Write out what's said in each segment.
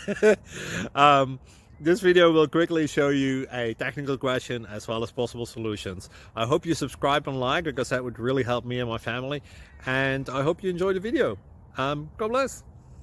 um, this video will quickly show you a technical question as well as possible solutions. I hope you subscribe and like, because that would really help me and my family. And I hope you enjoy the video. God bless.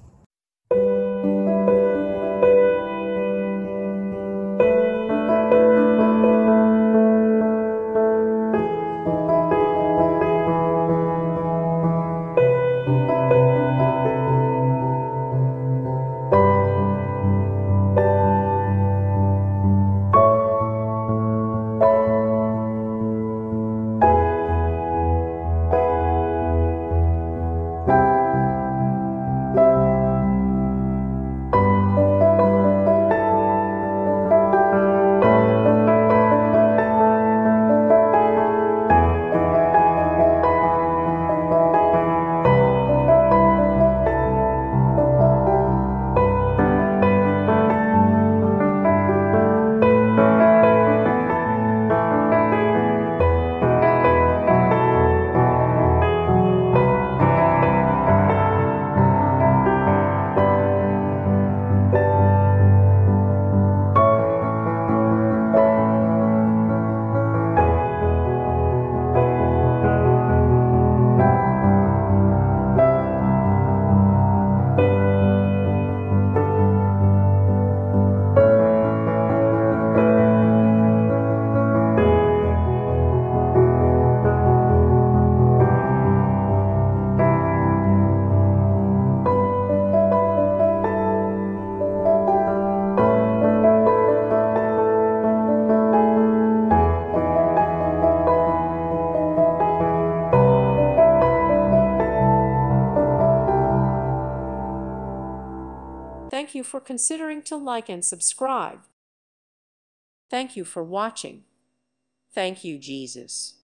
Thank you for considering to like and subscribe. Thank you for watching. Thank you, Jesus.